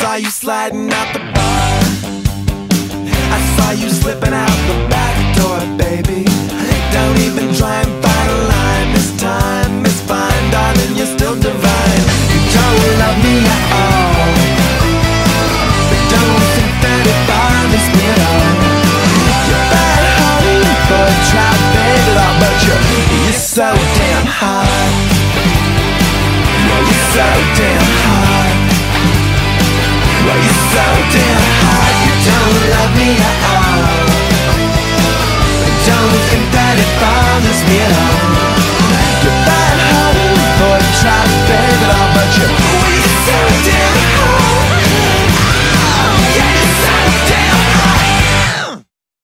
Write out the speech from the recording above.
saw you sliding out the bar. I saw you slipping out the back door, baby. Don't even try and fight a line this time. It's fine, darling, you're still divine. You don't love me at all, but don't think that it bothers me at all. You're bad home for a traffic law, but you're so damn hot. Yeah, you're so damn hot. Well, you're so damn hot. You don't love me at all, but don't think that it bothers me at all.